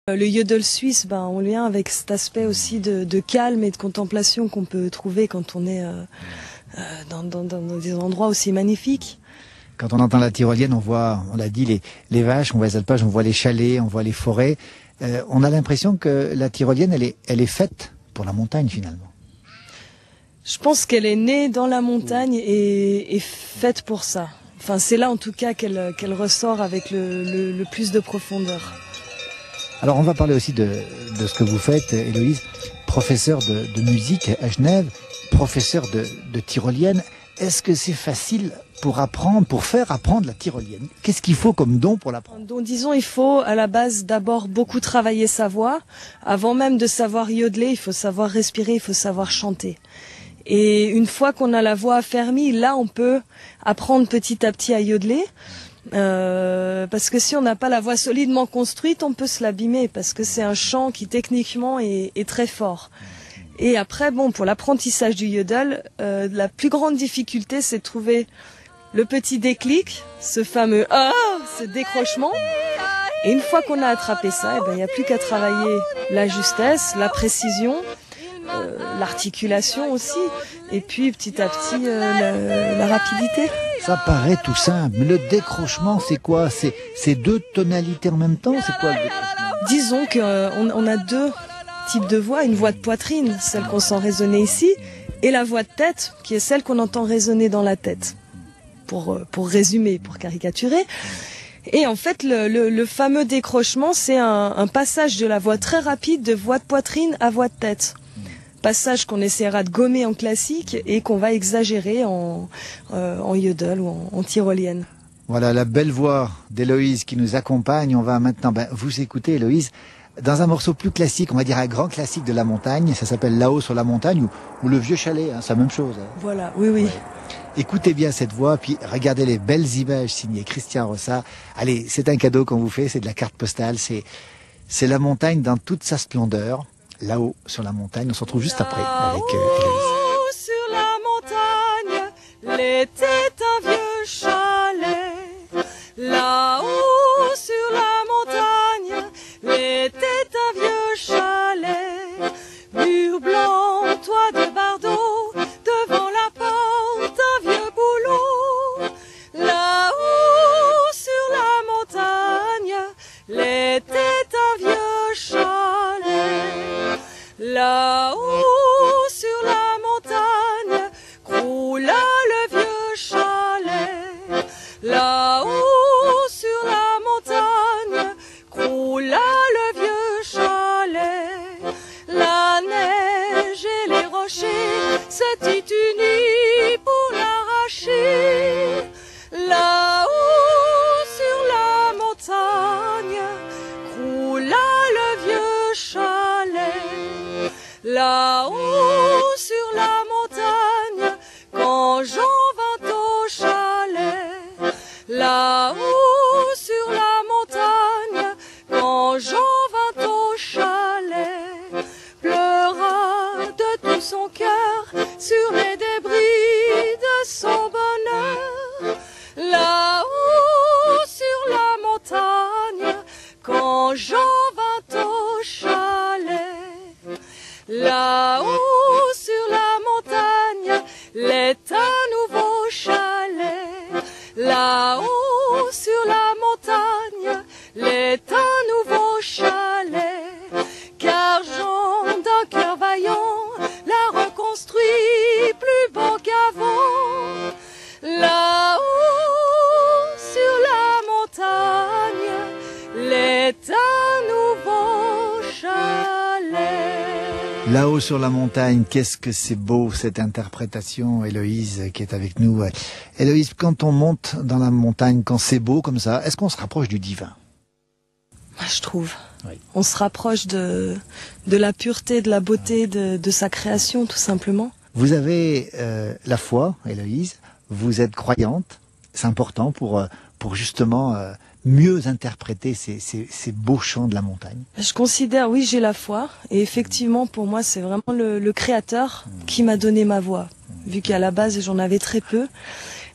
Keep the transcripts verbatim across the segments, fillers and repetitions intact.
Le yodel suisse, ben, on lien avec cet aspect aussi de, de calme et de contemplation qu'on peut trouver quand on est euh, euh, dans, dans, dans des endroits aussi magnifiques. Quand on entend la tyrolienne, on voit, on l'a dit, les, les vaches, on voit les alpages, on voit les chalets, on voit les forêts. Euh, on a l'impression que la tyrolienne, elle est, elle est faite pour la montagne finalement. Je pense qu'elle est née dans la montagne et, et faite pour ça. Enfin, c'est là en tout cas qu'elle qu'elle ressort avec le, le, le plus de profondeur. Alors on va parler aussi de, de ce que vous faites, Héloïse, professeur de, de musique à Genève, professeur de, de tyrolienne. Est-ce que c'est facile pour apprendre, pour faire apprendre la tyrolienne? Qu'est-ce qu'il faut comme don pour l'apprendre? Donc disons, il faut à la base d'abord beaucoup travailler sa voix. Avant même de savoir yodeler, il faut savoir respirer, il faut savoir chanter. Et une fois qu'on a la voix affermie, là on peut apprendre petit à petit à yodeler. Euh, parce que si on n'a pas la voix solidement construite, on peut se l'abîmer parce que c'est un chant qui techniquement est, est très fort. Et après, bon, pour l'apprentissage du yodel, euh, la plus grande difficulté, c'est de trouver le petit déclic, ce fameux ah, ce décrochement. Et une fois qu'on a attrapé ça, eh ben, il n'y a plus qu'à travailler la justesse, la précision, euh, l'articulation aussi, et puis petit à petit euh, la, la rapidité. Ça paraît tout simple, mais le décrochement, c'est quoi? C'est c'est deux tonalités en même temps? C'est quoi le décrochement? Disons qu'on euh, on a deux types de voix, une voix de poitrine, celle qu'on sent résonner ici, et la voix de tête, qui est celle qu'on entend résonner dans la tête, pour, pour résumer, pour caricaturer. Et en fait, le, le, le fameux décrochement, c'est un, un passage de la voix très rapide de voix de poitrine à voix de tête. Passage qu'on essaiera de gommer en classique et qu'on va exagérer en, euh, en yodel ou en, en tyrolienne. Voilà la belle voix d'Héloïse qui nous accompagne. On va maintenant ben, vous écouter, Héloïse, dans un morceau plus classique, on va dire un grand classique de la montagne. Ça s'appelle Là-haut sur la montagne ou, ou Le Vieux Chalet, hein, c'est la même chose. Hein. Voilà, oui, oui. Ouais. Écoutez bien cette voix, puis regardez les belles images signées Christian Rosat. Allez, c'est un cadeau qu'on vous fait, c'est de la carte postale, c'est c'est la montagne dans toute sa splendeur. Là-haut sur la montagne, on se retrouve juste après avec euh, Héloïse. Sur la montagne, l'était un vieux chalet. Là-haut sur la montagne, l'était un vieux chalet. Mur blanc, toit de bardeaux, devant la porte un vieux bouleau. Là-haut sur la montagne, l'était un vieux chalet. Là-haut sur la montagne, croula le vieux chalet. Là-haut sur la montagne, croula le vieux chalet. La neige et les rochers s'étaient unis pour l'arracher. Là-haut sur la montagne, croula le vieux chalet. Là-haut sur la montagne, quand Jean vint au chalet. Là-haut sur la montagne, quand Jean vint au chalet, pleura de tout son cœur sur les débris de son bonheur. Là-haut sur la montagne, quand Jean vint au chalet. Là-haut sur la montagne, l'est un nouveau chalet. Là-haut sur la montagne, l'est un nouveau chalet. Car Jean d'un cœur vaillant l'a reconstruit plus beau qu'avant. Là-haut sur la montagne, l'est un nouveau chalet. Là-haut sur la montagne, qu'est-ce que c'est beau cette interprétation, Héloïse qui est avec nous. Héloïse, quand on monte dans la montagne, quand c'est beau comme ça, est-ce qu'on se rapproche du divin? Moi, je trouve. Oui. On se rapproche de, de la pureté, de la beauté de, de sa création, tout simplement. Vous avez euh, la foi, Héloïse, vous êtes croyante, c'est important pour, pour justement euh, mieux interpréter ces, ces, ces beaux chants de la montagne. Je considère, oui, j'ai la foi, et effectivement, pour moi, c'est vraiment le, le Créateur qui m'a donné ma voix, vu qu'à la base, j'en avais très peu.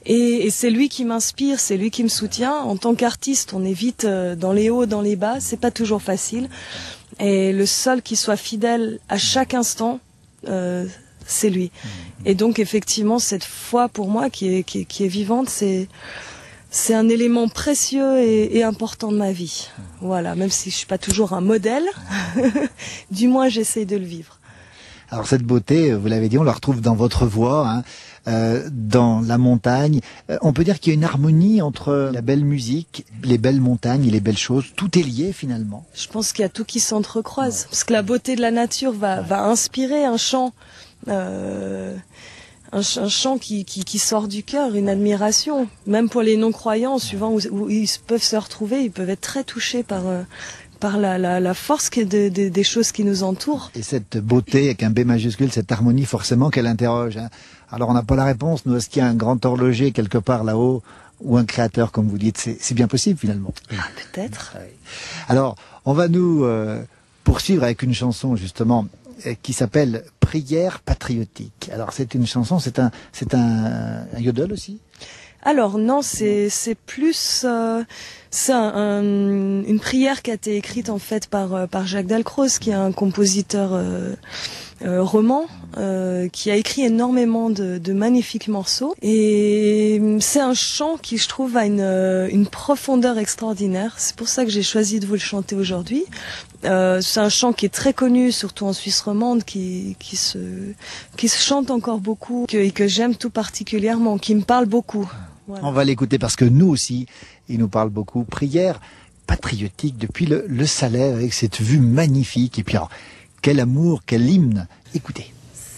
Et, et c'est lui qui m'inspire, c'est lui qui me soutient. En tant qu'artiste, on est vite dans les hauts, dans les bas, c'est pas toujours facile. Et le seul qui soit fidèle à chaque instant, euh, c'est lui. Et donc effectivement, cette foi pour moi qui est, qui est, qui est vivante, c'est c'est un élément précieux et, et important de ma vie. Voilà, même si je suis pas toujours un modèle, du moins j'essaye de le vivre. Alors cette beauté, vous l'avez dit, on la retrouve dans votre voix, hein, euh, dans la montagne. Euh, on peut dire qu'il y a une harmonie entre la belle musique, les belles montagnes et les belles choses. Tout est lié finalement. Je pense qu'il y a tout qui s'entrecroise, parce que la beauté de la nature va, va inspirer un chant. Euh, Un, ch un chant qui, qui, qui sort du cœur, une admiration. Même pour les non-croyants, suivant où, où ils peuvent se retrouver, ils peuvent être très touchés par, euh, par la, la, la force de, de, des choses qui nous entourent. Et cette beauté avec un B majuscule, cette harmonie, forcément qu'elle interroge. Hein. Alors on n'a pas la réponse, nous, est-ce qu'il y a un grand horloger quelque part là-haut, ou un créateur, comme vous dites? C'est bien possible finalement. Ah, peut-être. Alors, on va nous euh, poursuivre avec une chanson justement qui s'appelle Prière patriotique. Alors c'est une chanson, c'est un, c'est un, un yodel aussi? Alors non, c'est c'est plus euh, c'est un, un, une prière qui a été écrite en fait par par Jacques Dalcroze, qui est un compositeur euh, euh, roman, euh, qui a écrit énormément de, de magnifiques morceaux. Et c'est un chant qui, je trouve, a une une profondeur extraordinaire. C'est pour ça que j'ai choisi de vous le chanter aujourd'hui. Euh, c'est un chant qui est très connu, surtout en Suisse romande, qui qui se qui se chante encore beaucoup, que, et que j'aime tout particulièrement, qui me parle beaucoup. Voilà. On va l'écouter parce que nous aussi, il nous parle beaucoup. Prière patriotique depuis le, le Salève avec cette vue magnifique. Et puis alors, quel amour, quel hymne. Écoutez.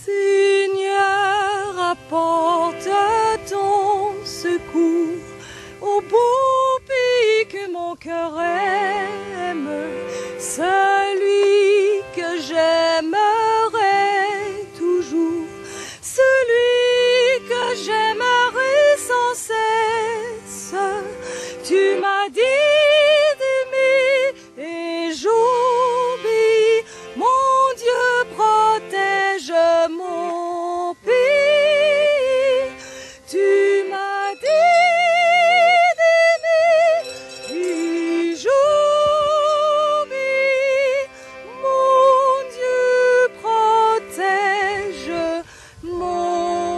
Seigneur, apporte ton secours au beau pays que mon cœur aime, celui que j'aimerai toujours, celui que j'aimerai sans cesse. Tu m'as dit d'aimer et j'obéis. Mon Dieu protège mon pays. Tu m'as dit d'aimer et j'obéis. Mon Dieu protège mon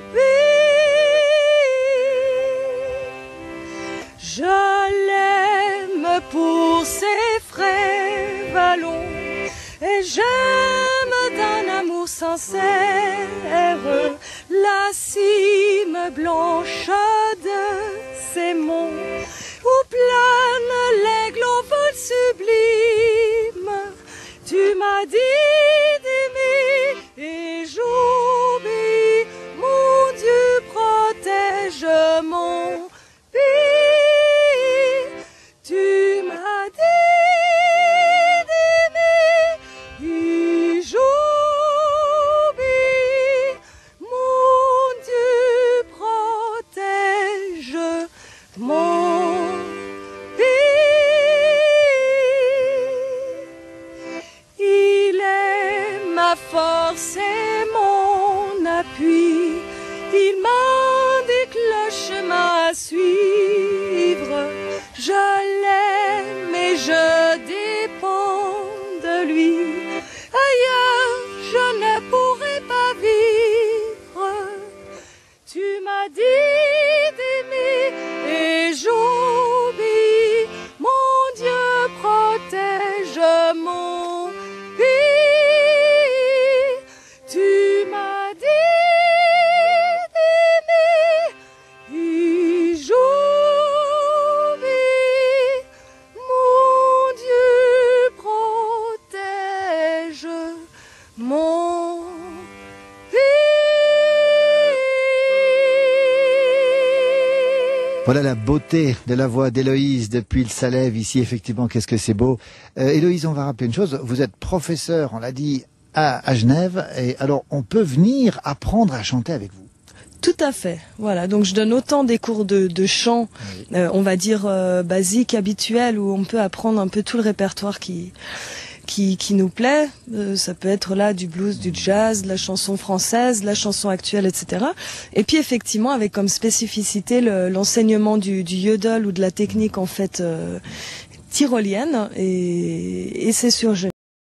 je l'aime pour ses frais vallons et j'aime d'un amour sincère la cime blanche de ses monts où plane l'aigle en vol sublime. Tu m'as dit d'aimer et j'obéis. Mon Dieu protège mon tu m'as dit d'aimer et j'obéis. Mon Dieu protège mon pays. Il est ma force et mon appui. Il m'a des chemins à suivre. Je l'aime et je dépends de lui. Ailleurs, je ne pourrai pas vivre. Tu m'as dit d'aimer et j'obéis. Mon Dieu protège mon pays. Tu m'as dit Voilà la beauté de la voix d'Héloïse depuis le Salève. Ici, effectivement, qu'est-ce que c'est beau. Euh, Héloïse, on va rappeler une chose. Vous êtes professeur, on l'a dit, à, à Genève. Et alors, on peut venir apprendre à chanter avec vous. Tout à fait. Voilà. Donc, je donne autant des cours de, de chant, oui. euh, on va dire, euh, basiques, habituels, où on peut apprendre un peu tout le répertoire qui... qui, qui nous plaît. Euh, ça peut être là du blues, du jazz, de la chanson française, de la chanson actuelle, et cetera. Et puis effectivement, avec comme spécificité le, l'enseignement du, du yodel ou de la technique en fait euh, tyrolienne. Et, et c'est sur